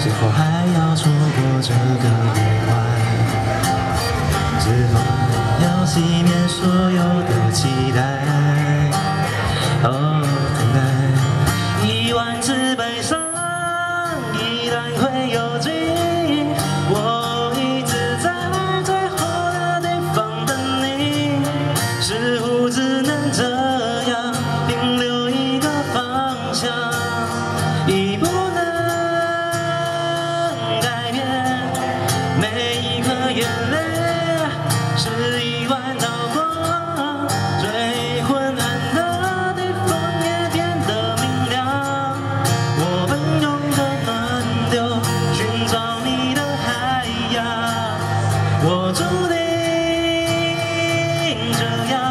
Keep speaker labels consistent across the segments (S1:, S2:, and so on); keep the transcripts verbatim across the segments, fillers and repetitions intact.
S1: 是否还要错过这个夜晚？是否要熄灭所有的期待？哦，等待一万次悲伤，依然会有尽。我一直在最后的地方等你，似乎只能这样停留一个方向，已不能改变每一颗眼泪。 是一万道光，最昏暗的地方也变得明亮。我奔涌的暖流，寻找你的海洋，我注定这样。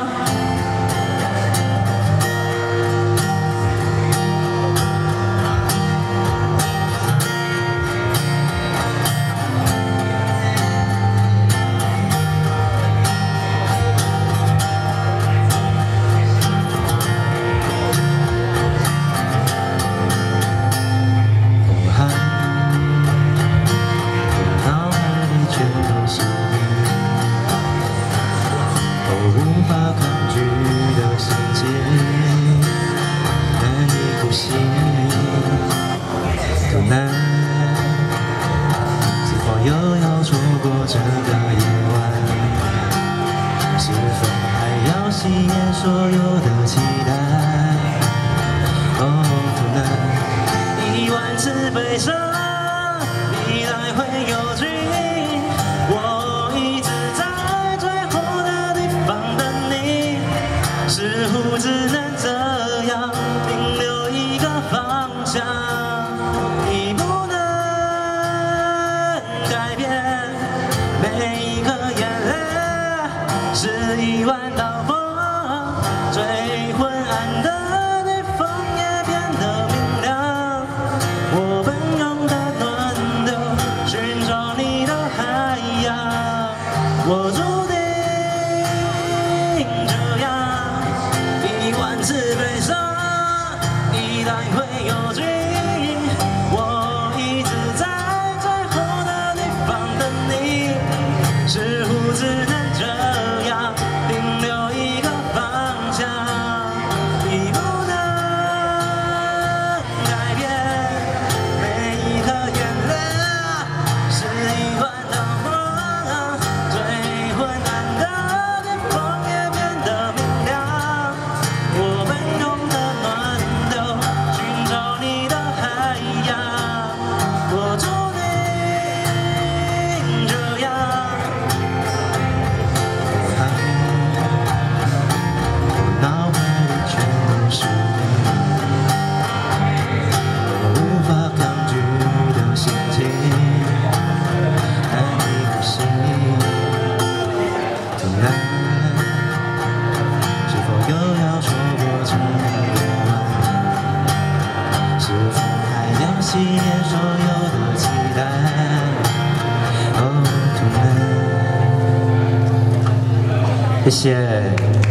S1: 无法抗拒的心情，难以呼吸，多难。是否又要错过这个夜晚？是否还要熄灭所有的期待？哦，多难。一万次悲伤，依然会有尽。我一直在。 似乎只能这样停留一个方向，已不能改变每一颗眼泪，是一万道光，最昏暗的地方也变得明亮。我奔涌的暖流，寻找你的海洋，我注定这样。 一万次悲伤，依然会有尽。我一直在最后的地方等你，似乎只能这样停留一个方向，已不能改变每一颗眼泪，是一万道光，最昏暗的地方也变得明亮。 我奔涌的暖流，寻找你的海洋，我注定这样。我脑海里全都是你，我无法抗拒的心情，难以呼吸，多难。是否又要错？ 这个夜晚，是否还要熄灭所有的期待？哦，多难。谢谢。